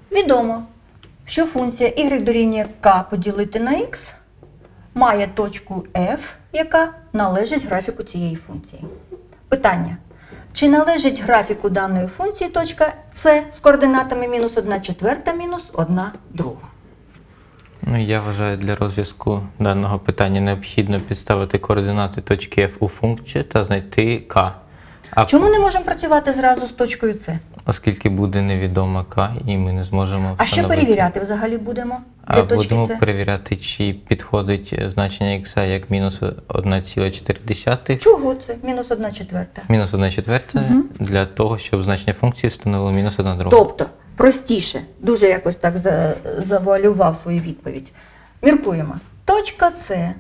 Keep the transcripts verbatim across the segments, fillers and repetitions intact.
Відомо, що функція y дорівнює k поділити на x має точку f, яка належить графіку цієї функції. Питання. Чи належить графіку даної функції точка c з координатами мінус одна четверта, мінус одна друга? Ну, я вважаю, для розв'язку даного питання необхідно підставити координати точки f у функцію та знайти k. А Чому не можемо працювати зразу з точкою c? Оскільки буде невідома k, і ми не зможемо А що встановити. перевіряти взагалі будемо для А точки будемо c? перевіряти, чи підходить значення х як мінус одна ціла чотири десятих, Чого це? Мінус одна четверта. мінус одна четверта, Угу. для того, щоб значення функції встановило мінус одна друга. Тобто, простіше, дуже якось так за, завуалював свою відповідь. Міркуємо. Точка С,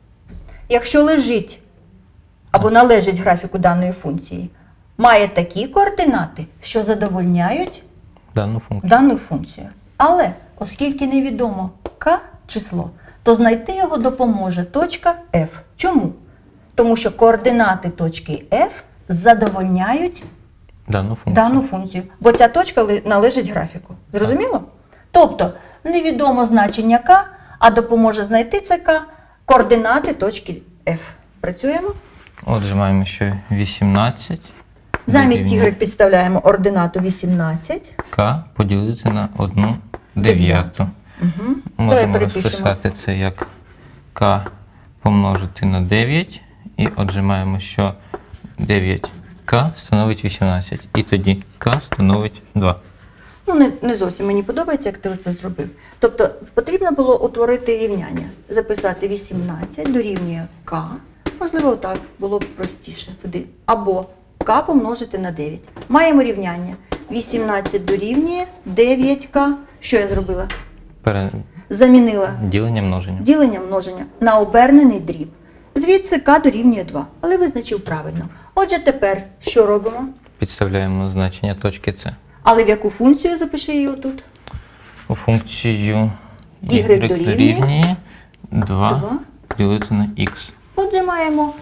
якщо лежить або належить графіку даної функції, має такі координати, що задовольняють Дану функцію. дану функцію. Але, оскільки невідомо k число, то знайти його допоможе точка F. Чому? Тому що координати точки F задовольняють Дану функцію. дану функцію, бо ця точка ли- належить графіку. Зрозуміло? Тобто, невідомо значення k, а допоможе знайти це k координати точки F. Працюємо? Отже, маємо, що вісімнадцять Замість дорівнює y підставляємо ординату вісімнадцять. k поділити на одну дев'яту. Угу. Давай Можемо перепишемо. розписати це як k помножити на дев'ять. І отже, маємо, що дев'ять k становить вісімнадцять. І тоді k становить два. Ну, не, не зовсім мені подобається, як ти оце зробив. Тобто, потрібно було утворити рівняння. Записати вісімнадцять дорівнює k. Можливо, отак було б простіше. Туди. Або k помножити на дев'ять. Маємо рівняння. вісімнадцять дорівнює дев'ять k. Що я зробила? Пере... Замінила Ділення множення. ділення множення на обернений дріб. Звідси k дорівнює два. Але визначив правильно. Отже, тепер що робимо? Підставляємо значення точки С. Але в яку функцію запиши її отут? У функцію Y y дорівнює дорівнює два два. поділити на х. Отже, маємо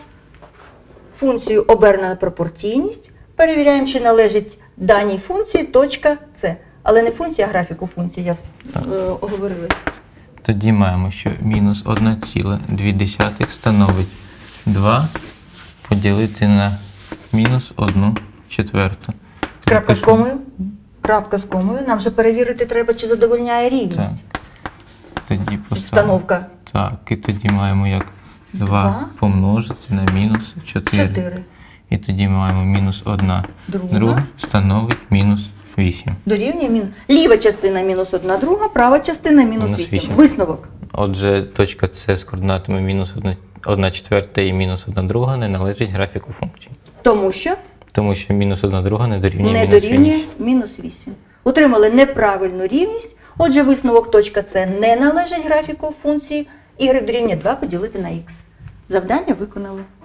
функцію обернена пропорційність. Перевіряємо, чи належить даній функції точка С. Але не функція, а графіку функції, я е, оговорилась. Тоді маємо, що мінус одна ціла дві десятих становить два поділити на мінус одну четверту. Крапка з комою. Крапка з комою. Нам же перевірити треба, чи задовольняє рівність. Тоді поставимо. Підстановка Так, і тоді маємо як два Два. помножити на мінус чотири. чотири. І тоді маємо мінус одна Друга. друга становить мінус вісім. Дорівнює мінус. Ліва частина мінус одна друга, права частина мінус Мінус вісім. вісім. Висновок. Отже, точка С з координатами мінус одна четверта і мінус одна друга не належить графіку функції. Тому що Тому що мінус одна друга не дорівнює не мінус дорівнює вісім. мінус вісім. Отримали неправильну рівність. Отже, висновок точка С не належить графіку функції y дорівнює два поділити на х. Завдання виконали.